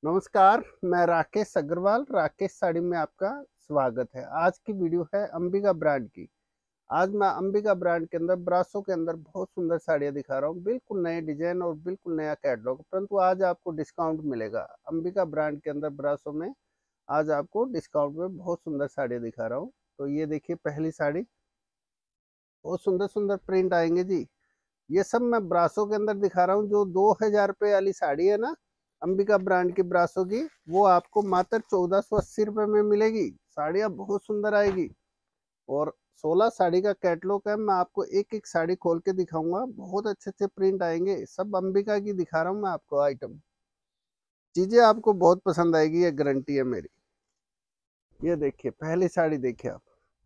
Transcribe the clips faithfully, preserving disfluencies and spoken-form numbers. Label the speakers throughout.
Speaker 1: नमस्कार, मैं राकेश अग्रवाल। राकेश साड़ी में आपका स्वागत है। आज की वीडियो है अंबिका ब्रांड की। आज मैं अंबिका ब्रांड के अंदर ब्रासो के अंदर बहुत सुंदर साड़ियाँ दिखा रहा हूँ। बिल्कुल नए डिजाइन और बिल्कुल नया कैटलॉग, परंतु आज आपको डिस्काउंट मिलेगा। अंबिका ब्रांड के अंदर ब्रासो में आज आपको डिस्काउंट में बहुत सुंदर साड़ियाँ दिखा रहा हूँ। तो ये देखिए, पहली साड़ी, बहुत सुंदर सुंदर प्रिंट आएंगे जी। ये सब मैं ब्रासो के अंदर दिखा रहा हूँ। जो दो हजार रुपये वाली साड़ी है ना, अंबिका ब्रांड की ब्रासो की, वो आपको मात्र चौदह सौ अस्सी रुपये में मिलेगी। साड़ियाँ बहुत सुंदर आएगी। और सोलह साड़ी का कैटलॉग है। मैं आपको एक एक साड़ी खोल के दिखाऊंगा। बहुत अच्छे अच्छे प्रिंट आएंगे। सब अंबिका की दिखा रहा हूँ मैं आपको आइटम। चीजें आपको बहुत पसंद आएगी, ये गारंटी है मेरी। ये देखिए, पहली साड़ी देखिए आप।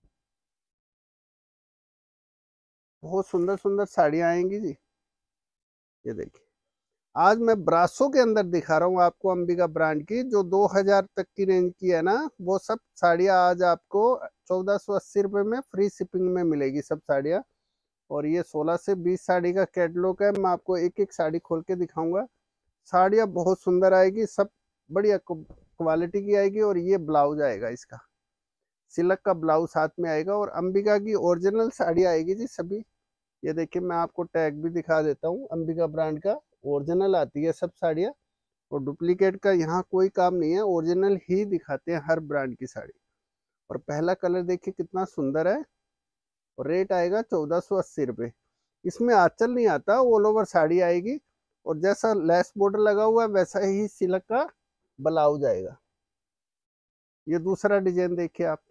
Speaker 1: बहुत सुंदर सुंदर साड़ियाँ आएंगी जी। ये देखिए, आज मैं ब्रासो के अंदर दिखा रहा हूँ आपको अंबिका ब्रांड की। जो दो हजार तक की रेंज की है ना, वो सब साड़ियाँ आज आपको चौदह सौ अस्सी रुपये में फ्री शिपिंग में मिलेगी सब साड़ियाँ। और ये सोलह से बीस साड़ी का कैटलॉग है। मैं आपको एक एक साड़ी खोल के दिखाऊंगा। साड़ियाँ बहुत सुंदर आएगी, सब बढ़िया क्वालिटी की आएगी। और ये ब्लाउज आएगा इसका, सिल्क का ब्लाउज साथ में आएगा। और अंबिका की ओरिजिनल साड़ी आएगी जी सभी। ये देखिए, मैं आपको टैग भी दिखा देता हूँ। अंबिका ब्रांड का ओरिजिनल आती है सब साड़ियाँ। और डुप्लीकेट का यहाँ कोई काम नहीं है, ओरिजिनल ही दिखाते हैं हर ब्रांड की साड़ी। और पहला कलर देखिए कितना सुंदर है। और रेट आएगा चौदह सौ अस्सी रुपये। इसमें आंचल नहीं आता, ऑल ओवर साड़ी आएगी। और जैसा लेस बॉर्डर लगा हुआ है वैसा ही सिल्क का ब्लाउज आएगा। ये दूसरा डिजाइन देखिए आप।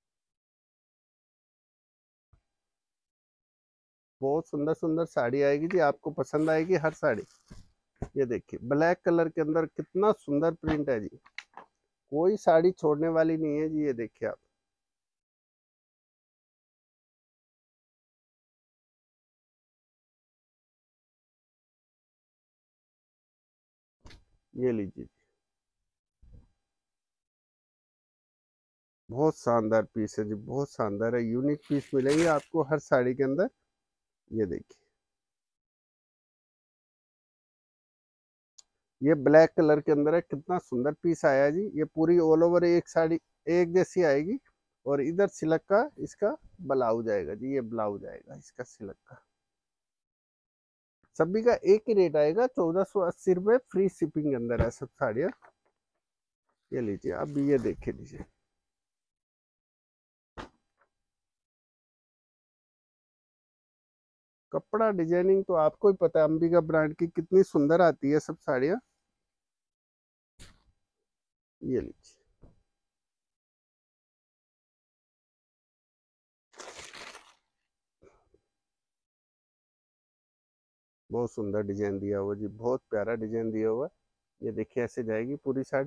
Speaker 1: बहुत सुंदर सुंदर साड़ी आएगी जी, आपको पसंद आएगी हर साड़ी। ये देखिए, ब्लैक कलर के अंदर कितना सुंदर प्रिंट है जी। कोई साड़ी छोड़ने वाली नहीं है जी। ये देखिए आप। ये लीजिए, बहुत शानदार पीस है जी। बहुत शानदार है, यूनिक पीस मिलेंगे आपको हर साड़ी के अंदर। ये देखिए, ये ब्लैक कलर के अंदर है। कितना सुंदर पीस आया है जी। ये पूरी ऑल ओवर एक साड़ी एक जैसी आएगी। और इधर सिल्क का इसका ब्लाउज आएगा जी। ये ब्लाउज आएगा इसका सिल्क का। सभी का एक ही रेट आएगा, चौदह सौ अस्सी रुपये फ्री शिपिंग के अंदर है सब साड़ियाँ। ये लीजिए, अब ये देखे लीजिए। कपड़ा डिजाइनिंग तो आपको ही पता है, अंबिका ब्रांड की कितनी सुंदर आती है सब साड़ियाँ। ये लीजिए, बहुत सुंदर डिजाइन दिया हुआ जी। बहुत प्यारा डिजाइन दिया हुआ है। ये देखिए, ऐसे जाएगी पूरी साड़ी।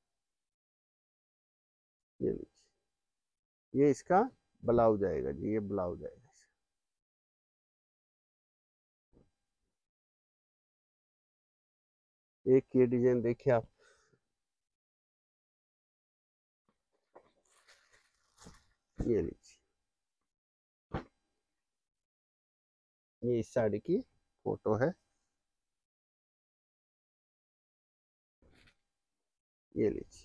Speaker 1: ये लीजिए, ये इसका ब्लाउज आएगा जी। ये ब्लाउज आएगा। एक ये डिजाइन देखिए आप। ये लीजिए, ये इस साड़ी की फोटो है। ये लीजिए,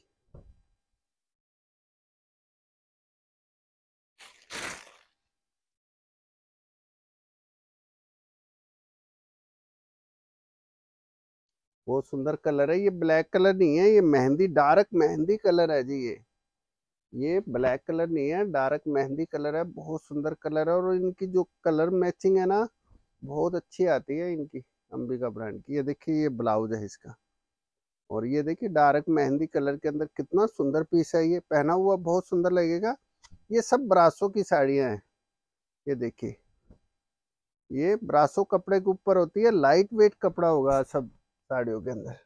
Speaker 1: बहुत सुंदर कलर है। ये ब्लैक कलर नहीं है, ये मेहंदी, डार्क मेहंदी कलर है जी। ये ये ब्लैक कलर नहीं है, डार्क मेहंदी कलर है। बहुत सुंदर कलर है। और इनकी जो कलर मैचिंग है ना, बहुत अच्छी आती है इनकी, अंबिका ब्रांड की। ये देखिए, ये ब्लाउज है इसका। और ये देखिए, डार्क मेहंदी कलर के अंदर कितना सुंदर पीस है। ये पहना हुआ बहुत सुंदर लगेगा। ये सब ब्रासो की साड़ियां हैं। ये देखिए, ये ब्रासो कपड़े के ऊपर होती है। लाइट वेट कपड़ा होगा सब साड़ियों के अंदर।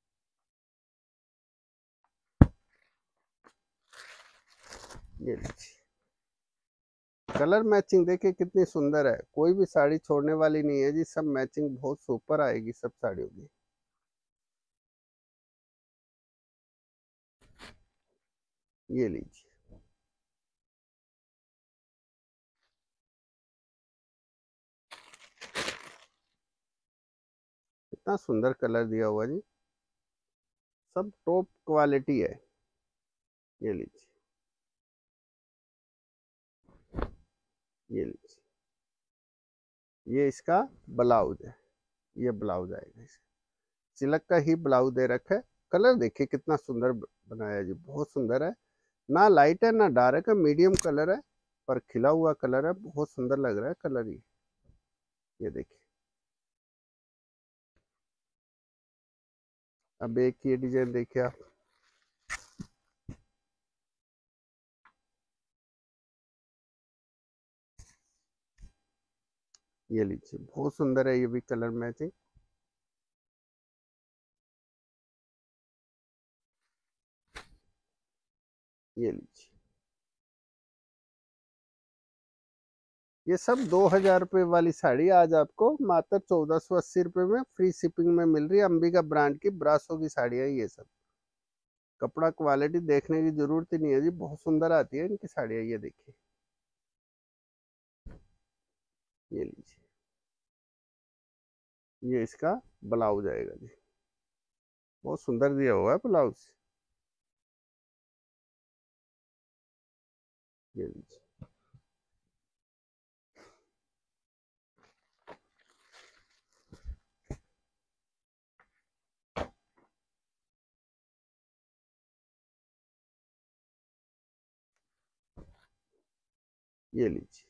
Speaker 1: ये लीजिए, कलर मैचिंग देखिए कितनी सुंदर है। कोई भी साड़ी छोड़ने वाली नहीं है जी। सब मैचिंग बहुत सुपर आएगी सब साड़ियों की। ये लीजिए, कितना सुंदर कलर दिया हुआ जी। सब टॉप क्वालिटी है। ये लीजिए, ये लीजिए, ये इसका ब्लाउज है। ये ब्लाउज आएगा, इसे सिल्क का ही ब्लाउज दे रखा है। कलर देखिए कितना सुंदर बनाया जी, बहुत सुंदर है। ना लाइट है ना डार्क है, मीडियम कलर है, पर खिला हुआ कलर है, बहुत सुंदर लग रहा है कलर ही। ये देखिए, अब एक ये डिजाइन देखिए आप। ये लीजिए, बहुत सुंदर है, ये भी कलर मैचिंग। ये लीजिए, ये सब दो हजार रुपये वाली साड़ी आज आपको मात्र चौदह सौ अस्सी रुपये में फ्री शिपिंग में मिल रही है। अंबिका ब्रांड की ब्रासो की साड़ियाँ ये सब। कपड़ा क्वालिटी देखने की जरूरत ही नहीं है जी, बहुत सुंदर आती है इनकी साड़ियाँ। ये देखिए, ये लीजिए, ये इसका ब्लाउज आएगा जी, बहुत सुंदर दिया हुआ है ब्लाउज। ये लीजिए, ये लीजिए,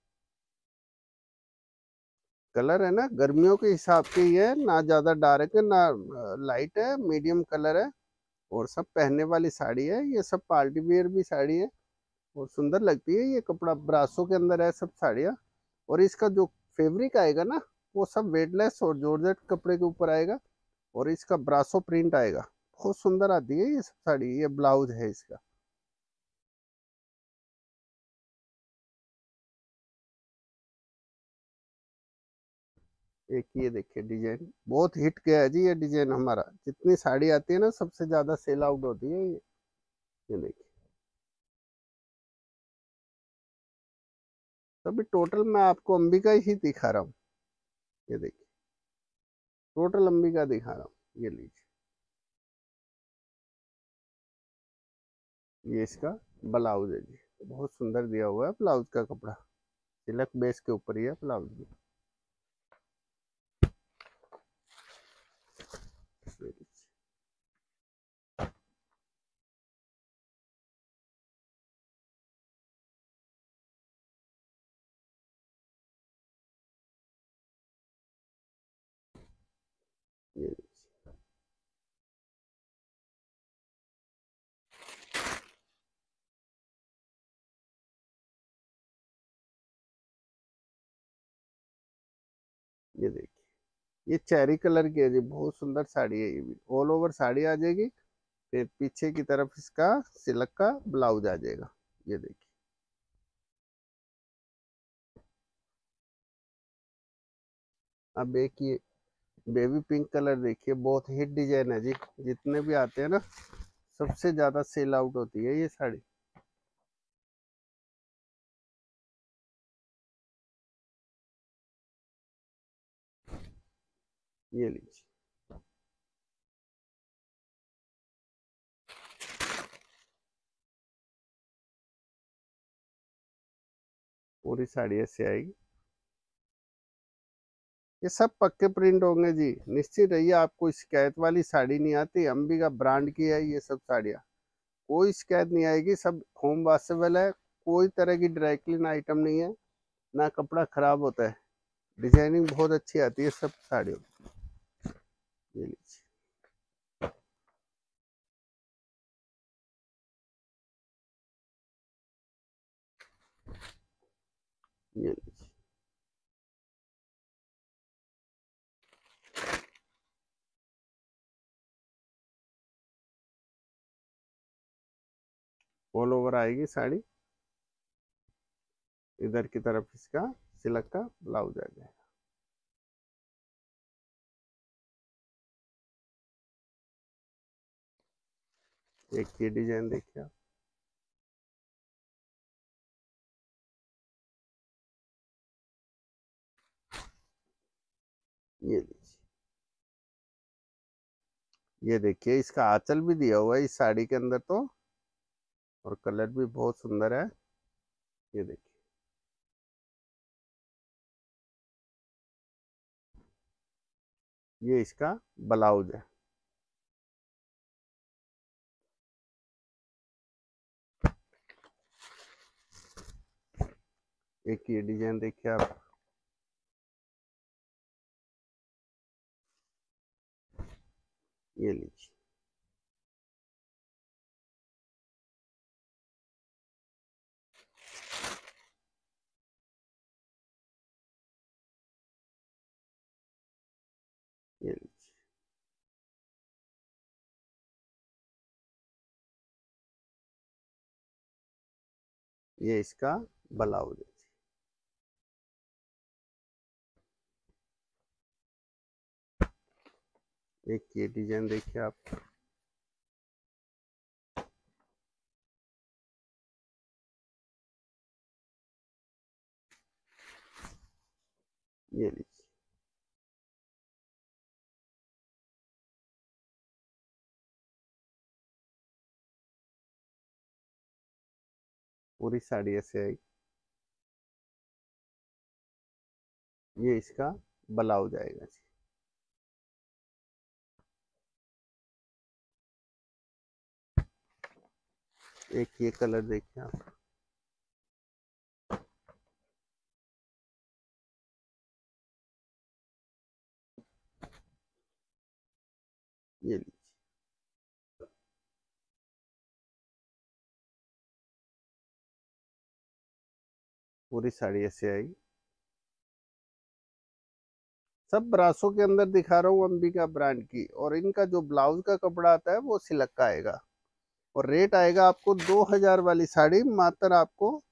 Speaker 1: कलर है ना गर्मियों के हिसाब से ही है, ना ज्यादा डार्क है ना लाइट है, मीडियम कलर है। और सब पहनने वाली साड़ी है, ये सब पार्टी वेयर भी साड़ी है और सुंदर लगती है। ये कपड़ा ब्रासो के अंदर है सब साड़ियाँ। और इसका जो फैब्रिक आएगा ना, वो सब वेटलेस और जॉर्जेट कपड़े के ऊपर आएगा और इसका ब्रासो प्रिंट आएगा। बहुत सुंदर आती है ये सब साड़ी। ये ब्लाउज है इसका। एक ये देखिए डिजाइन, बहुत हिट गया है जी ये डिजाइन हमारा। जितनी साड़ी आती है ना, सबसे ज्यादा सेल आउट होती है ये। ये देखिए, तभी टोटल मैं आपको अंबिका ही दिखा रहा हूँ। ये देखिए, टोटल अंबिका दिखा रहा हूँ। ये लीजिए, ये इसका ब्लाउज है जी, बहुत सुंदर दिया हुआ है ब्लाउज का कपड़ा। सिल्क बेस के ऊपर ही है ब्लाउज भी। ये लीजिए, ये लीजिए, ये देखिए, ये चेरी कलर की है जी, बहुत सुंदर साड़ी है। ये भी ऑल ओवर साड़ी आ जाएगी। फिर पीछे की तरफ इसका सिल्क का ब्लाउज आ जाएगा। ये देखिए, अब एक ये बेबी पिंक कलर देखिए, बहुत हिट डिजाइन है जी। जितने भी आते हैं ना, सबसे ज्यादा सेल आउट होती है ये साड़ी। ये लीजिए, पूरी साड़ी ऐसे आएगी। ये सब पक्के प्रिंट होंगे जी, निश्चित रहिए। आपको शिकायत वाली साड़ी नहीं आती। अंबिका ब्रांड की है ये सब साड़ियाँ, कोई शिकायत नहीं आएगी। सब होम वॉशेबल है, कोई तरह की ड्राई क्लीन आइटम नहीं है, ना कपड़ा खराब होता है। डिजाइनिंग बहुत अच्छी आती है सब साड़ियों में। ये लीजिए, ये लीजिए, ऑल ओवर आएगी साड़ी। इधर की तरफ इसका सिल्क का ब्लाउज आ जाएगा। एक ये डिजाइन देखिए आप। ये लीजिए, ये देखिए इसका आंचल भी दिया हुआ है इस साड़ी के अंदर तो, और कलर भी बहुत सुंदर है। ये देखिए ये इसका ब्लाउज है। एक ये डिजाइन देखिए आप, ये लीजिए। ये लीजिए ये इसका ब्लाउज है। एक ये डिजाइन देखिए आप, ये लीजिए। पूरी साड़ी ऐसे आई। ये इसका ब्लाउज आएगा जी। एक ये कलर देखिए आप, ये लीजिए। पूरी साड़ी ऐसे आई। सब ब्रासों के अंदर दिखा रहा हूँ अंबिका ब्रांड की, और इनका जो ब्लाउज का कपड़ा आता है वो सिल्क का आएगा। और रेट आएगा आपको दो हजार वाली साड़ी मात्र आपको